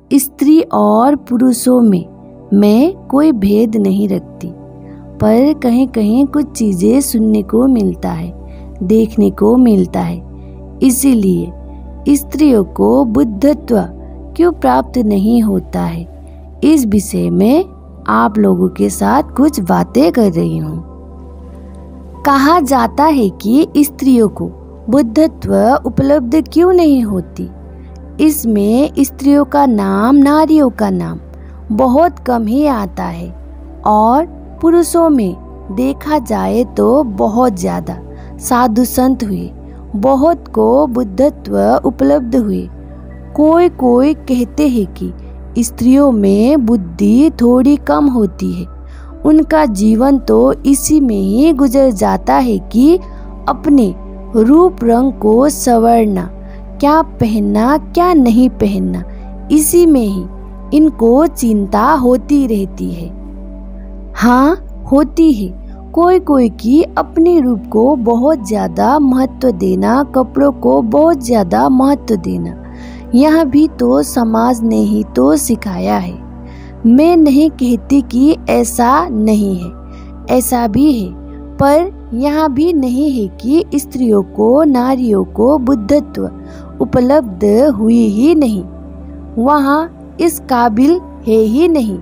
स्त्री और पुरुषों में मैं कोई भेद नहीं रखती, पर कहीं कहीं कुछ चीज़ें सुनने को मिलता है, देखने को मिलता है। इसीलिए स्त्रियों को बुद्धत्व क्यों प्राप्त नहीं होता है, इस विषय में आप लोगों के साथ कुछ बातें कर रही हूँ। कहा जाता है कि स्त्रियों को बुद्धत्व उपलब्ध क्यों नहीं होती। इसमें स्त्रियों का नाम, नारियों का नाम बहुत कम ही आता है और पुरुषों में देखा जाए तो बहुत ज़्यादा साधु संत हुए, बहुत को बुद्धत्व उपलब्ध हुए। कोई कोई कहते हैं कि स्त्रियों में बुद्धि थोड़ी कम होती है, उनका जीवन तो इसी में ही गुजर जाता है कि अपने रूप रंग को संवरना, क्या पहनना क्या नहीं पहनना, इसी में ही इनको चिंता होती रहती है। हाँ, होती है। कोई कोई की अपने रूप को बहुत ज़्यादा महत्व देना, कपड़ों को बहुत ज़्यादा महत्व देना, यह भी तो समाज ने ही तो सिखाया है। मैं नहीं कहती कि ऐसा नहीं है, ऐसा भी है, पर यहाँ भी नहीं है कि स्त्रियों को, नारियों को बुद्धत्व उपलब्ध हुई ही नहीं, वहाँ इस काबिल है ही नहीं।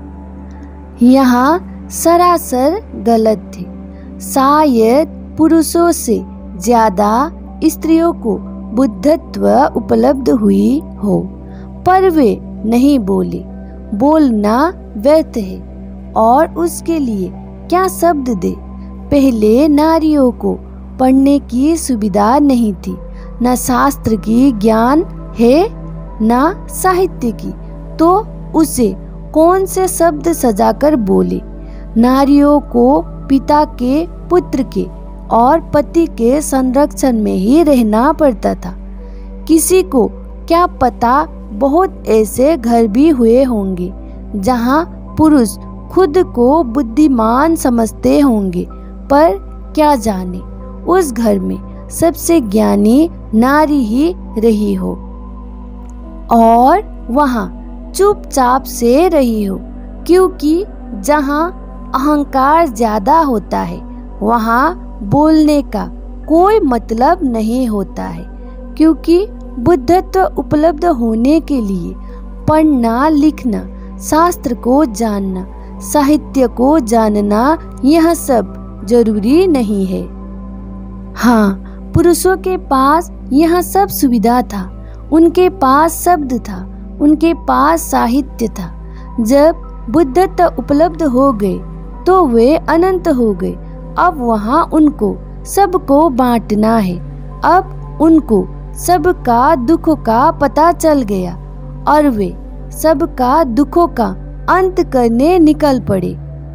यहाँ सरासर गलत थे। शायद पुरुषों से ज्यादा स्त्रियों को बुद्धत्व उपलब्ध हुई हो, पर वे नहीं बोले। बोलना व्यर्थ है और उसके लिए क्या शब्द दे। पहले नारियों को पढ़ने की सुविधा नहीं थी, न शास्त्र की ज्ञान है न साहित्य की, तो उसे कौन से शब्द सजाकर बोले। नारियों को पिता के, पुत्र के और पति के संरक्षण में ही रहना पड़ता था। किसी को क्या पता, बहुत ऐसे घर भी हुए होंगे जहाँ पुरुष खुद को बुद्धिमान समझते होंगे, पर क्या जाने उस घर में सबसे ज्ञानी नारी ही रही हो और वहाँ चुपचाप से रही हो, क्योंकि जहाँ अहंकार ज्यादा होता है वहाँ बोलने का कोई मतलब नहीं होता है, क्योंकि बुद्धत्व उपलब्ध होने के लिए पढ़ना, लिखना, शास्त्र को जानना, साहित्य को जानना, यह सब जरूरी नहीं है। हाँ, पुरुषों के पास यह सब सुविधा था, उनके पास शब्द था, उनके पास साहित्य था। जब बुद्धत्व उपलब्ध हो गए तो वे अनंत हो गए। अब वहाँ उनको सबको बांटना है। अब उनको सबका दुखों का पता चल गया और वे सबका दुखों का अंत करने निकल पड़े।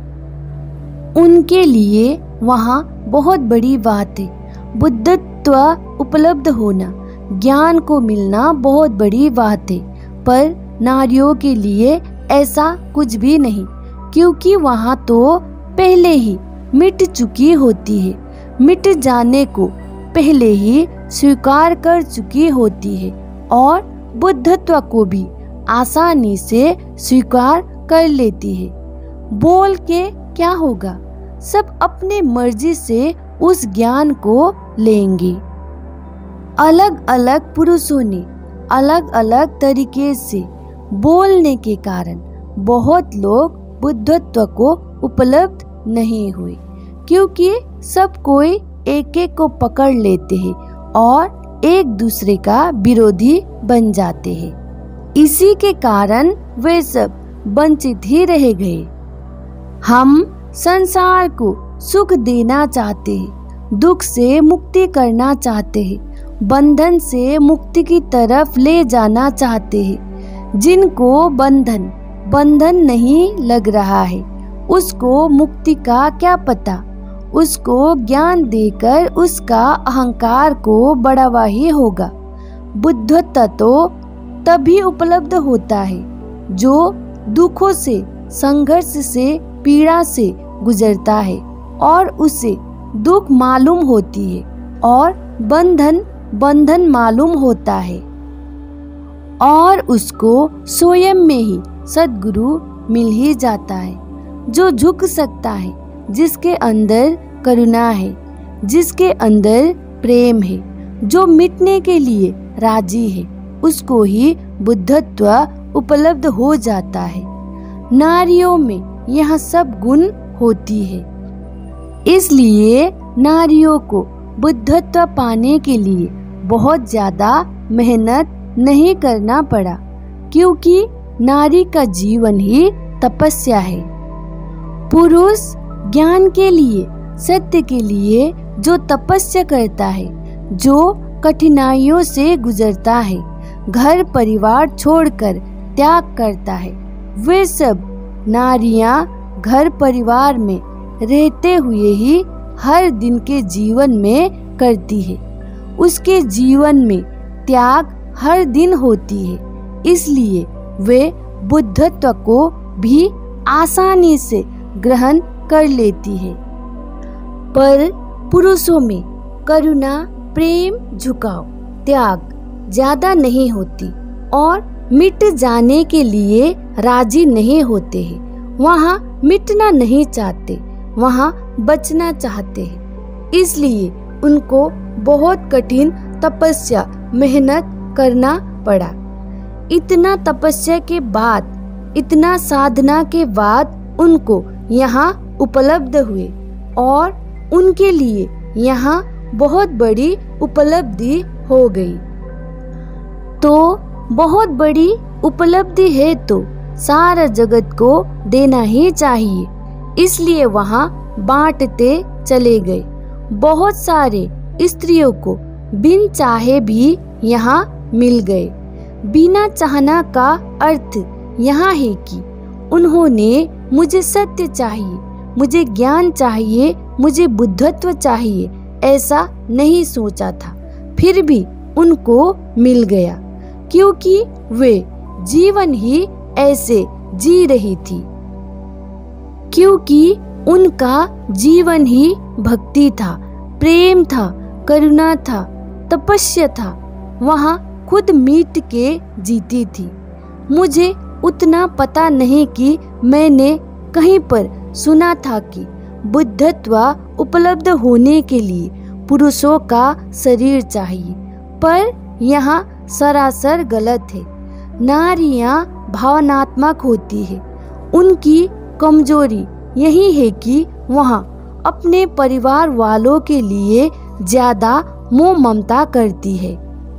उनके लिए वहाँ बहुत बड़ी बात है। बुद्धत्व उपलब्ध होना, ज्ञान को मिलना बहुत बड़ी बात है, पर नारियों के लिए ऐसा कुछ भी नहीं, क्योंकि वहाँ तो पहले ही मिट चुकी होती है, मिट जाने को पहले ही स्वीकार कर चुकी होती है और बुद्धत्व को भी आसानी से स्वीकार कर लेती है। बोल के क्या होगा, सब अपने मर्जी से उस ज्ञान को लेंगे। अलग अलग पुरुषों ने अलग अलग तरीके से बोलने के कारण बहुत लोग बुद्धत्व को उपलब्ध नहीं हुए, क्योंकि सब कोई एक एक को पकड़ लेते हैं और एक दूसरे का विरोधी बन जाते हैं। इसी के कारण वे सब वंचित ही रह गए। हम संसार को सुख देना चाहते हैं, दुख से मुक्ति करना चाहते हैं, बंधन से मुक्ति की तरफ ले जाना चाहते हैं। जिनको बंधन नहीं लग रहा है, उसको मुक्ति का क्या पता। उसको ज्ञान देकर उसका अहंकार को बढ़ावा ही होगा। बुद्धत्व तो तभी उपलब्ध होता है जो दुखों से, संघर्ष से, पीड़ा से गुजरता है और उसे दुख मालूम होती है और बंधन मालूम होता है और उसको स्वयं में ही सद्गुरु मिल ही जाता है, जो झुक सकता है, जिसके अंदर करुणा है, जिसके अंदर प्रेम है, जो मिटने के लिए राजी है, उसको ही बुद्धत्व उपलब्ध हो जाता है। नारियों में यह सब गुण होती है, इसलिए नारियों को बुद्धत्व पाने के लिए बहुत ज्यादा मेहनत नहीं करना पड़ा, क्योंकि नारी का जीवन ही तपस्या है। पुरुष ज्ञान के लिए, सत्य के लिए जो तपस्या करता है, जो कठिनाइयों से गुजरता है, घर परिवार छोड़कर त्याग करता है, वे सब नारियां घर परिवार में रहते हुए ही हर दिन के जीवन में करती है। उसके जीवन में त्याग हर दिन होती है, इसलिए वे बुद्धत्व को भी आसानी से ग्रहण कर लेती है। पर पुरुषों में करुणा, प्रेम, झुकाव, त्याग ज्यादा नहीं होती और मिट जाने के लिए राजी नहीं होते हैं। वहाँ मिटना नहीं चाहते, वहाँ बचना चाहते हैं, इसलिए उनको बहुत कठिन तपस्या, मेहनत करना पड़ा। इतना तपस्या के बाद, इतना साधना के बाद उनको यहाँ उपलब्ध हुए और उनके लिए यहाँ बहुत बड़ी उपलब्धि हो गई। तो बहुत बड़ी उपलब्धि है तो सारा जगत को देना ही चाहिए, इसलिए वहाँ बांटते चले गए। बहुत सारे स्त्रियों को बिन चाहे भी यहाँ मिल गए। बिना चाहना का अर्थ यहाँ है कि उन्होंने मुझे सत्य चाहिए, मुझे ज्ञान चाहिए, मुझे बुद्धत्व चाहिए, ऐसा नहीं सोचा था, फिर भी उनको मिल गया, क्योंकि वे जीवन ही ऐसे जी रही थी, क्योंकि उनका जीवन ही भक्ति था, प्रेम था, करुणा था, तपस्या था। वहाँ खुद मीट के जीती थी। मुझे उतना पता नहीं कि मैंने कहीं पर सुना था कि बुद्धत्व उपलब्ध होने के लिए पुरुषों का शरीर चाहिए, पर यहाँ सरासर गलत है। नारियां भावनात्मक होती है। उनकी कमजोरी यही है कि वहाँ अपने परिवार वालों के लिए ज्यादा मोह ममता करती है।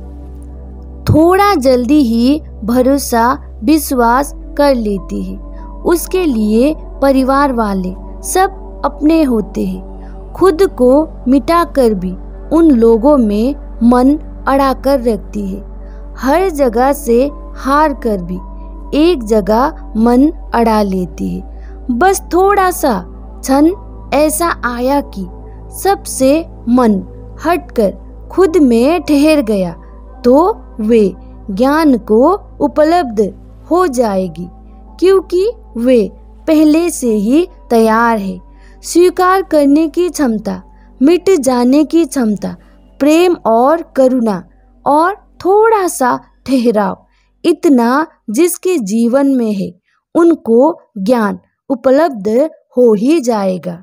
थोड़ा जल्दी ही भरोसा विश्वास कर लेती है। उसके लिए परिवार वाले सब अपने होते हैं। खुद को मिटाकर भी उन लोगों में मन अड़ा कर रखती है। हर जगह से हार कर भी एक जगह मन अड़ा लेती है। बस थोड़ा सा क्षण ऐसा आया कि सबसे मन हटकर खुद में ठहर गया, तो वे ज्ञान को उपलब्ध हो जाएगी, क्योंकि वे पहले से ही तैयार है। स्वीकार करने की क्षमता, मिट जाने की क्षमता, प्रेम और करुणा और थोड़ा सा ठहराव, इतना जिसके जीवन में है, उनको ज्ञान उपलब्ध हो ही जाएगा।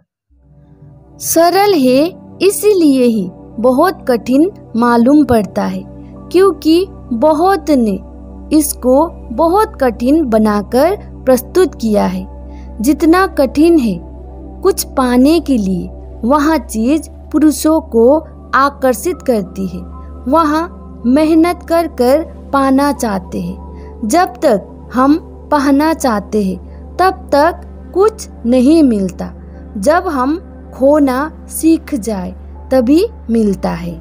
सरल है इसीलिए ही बहुत कठिन मालूम पड़ता है, क्योंकि बहुत ने इसको बहुत कठिन बनाकर प्रस्तुत किया है। जितना कठिन है कुछ पाने के लिए, वहाँ चीज पुरुषों को आकर्षित करती है। वहाँ मेहनत कर कर पाना चाहते हैं। जब तक हम पाना चाहते हैं तब तक कुछ नहीं मिलता। जब हम खोना सीख जाए तभी मिलता है।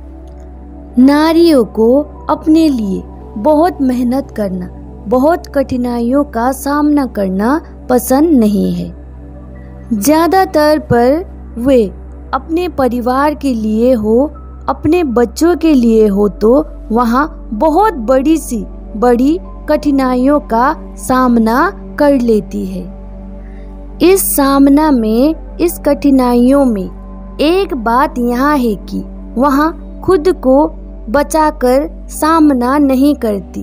नारियों को अपने लिए बहुत मेहनत करना, बहुत कठिनाइयों का सामना करना पसंद नहीं है। ज्यादातर पर वे अपने परिवार के लिए हो, अपने बच्चों के लिए हो, तो वहाँ बहुत बड़ी कठिनाइयों का सामना कर लेती है। इस सामना में, इस कठिनाइयों में एक बात यहाँ है कि वहाँ खुद को बचाकर सामना नहीं करती,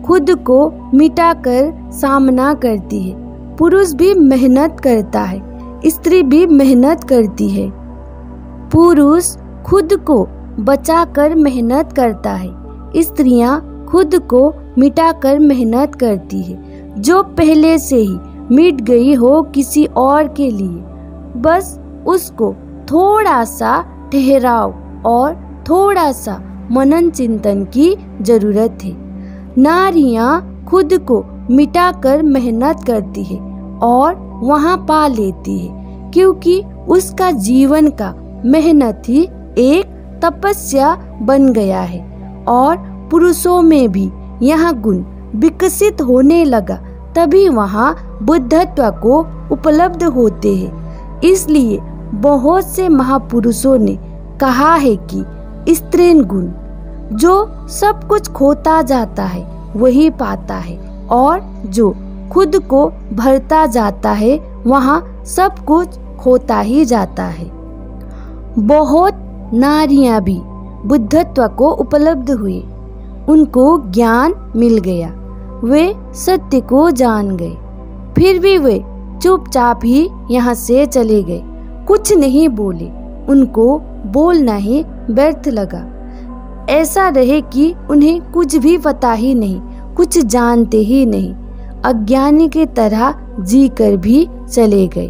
खुद को मिटाकर सामना करती है। पुरुष भी मेहनत करता है, स्त्री भी मेहनत करती है। पुरुष खुद को बचाकर मेहनत करता है, स्त्रियां खुद को मिटाकर मेहनत करती है। जो पहले से ही मिट गई हो किसी और के लिए, बस उसको थोड़ा सा ठहराव और थोड़ा सा मनन चिंतन की जरूरत है। नारियां खुद को मिटाकर मेहनत करती है और वहां पा लेती है, क्योंकि उसका जीवन का मेहनत ही एक तपस्या बन गया है। और पुरुषों में भी यह गुण विकसित होने लगा, तभी वहाँ बुद्धत्व को उपलब्ध होते हैं। इसलिए बहुत से महापुरुषों ने कहा है कि स्त्रीण गुण, जो सब कुछ खोता जाता है वही पाता है, और जो खुद को भरता जाता है वहाँ सब कुछ खोता ही जाता है। बहुत नारियां भी बुद्धत्व को उपलब्ध हुए, उनको ज्ञान मिल गया, वे सत्य को जान गए, फिर भी वे चुपचाप ही यहाँ से चले गए, कुछ नहीं बोले। उनको बोलना ही व्यर्थ लगा। ऐसा रहे कि उन्हें कुछ भी पता ही नहीं, कुछ जानते ही नहीं, अज्ञानी की तरह जीकर भी चले गए।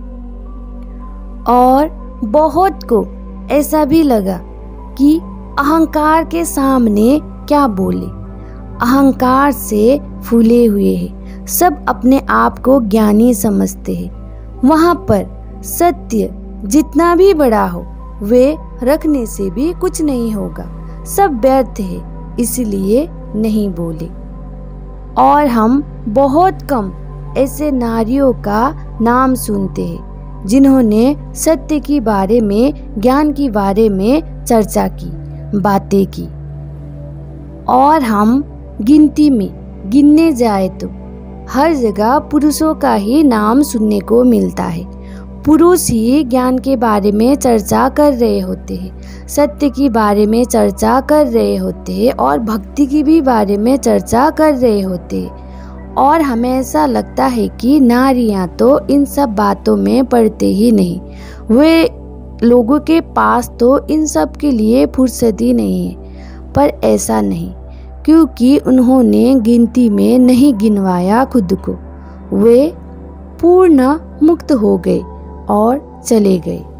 और बहुत को ऐसा भी लगा कि अहंकार के सामने क्या बोले, अहंकार से फूले हुए हैं, सब अपने आप को ज्ञानी समझते हैं। वहाँ पर सत्य जितना भी बड़ा हो, वे रखने से भी कुछ नहीं होगा, सब व्यर्थ है, इसलिए नहीं बोले। और हम बहुत कम ऐसे नारियों का नाम सुनते हैं जिन्होंने सत्य के बारे में, ज्ञान के बारे में चर्चा की, बातें की। और हम गिनती में गिनने जाए तो हर जगह पुरुषों का ही नाम सुनने को मिलता है। पुरुष ही ज्ञान के बारे में चर्चा कर रहे होते हैं, सत्य के बारे में चर्चा कर रहे होते हैं, और भक्ति की भी बारे में चर्चा कर रहे होते हैं। और हमें ऐसा लगता है कि नारियां तो इन सब बातों में पड़ते ही नहीं, वे लोगों के पास तो इन सब के लिए फुर्सत ही नहीं है। पर ऐसा नहीं, क्योंकि उन्होंने गिनती में नहीं गिनवाया खुद को, वे पूर्ण मुक्त हो गए और चले गए।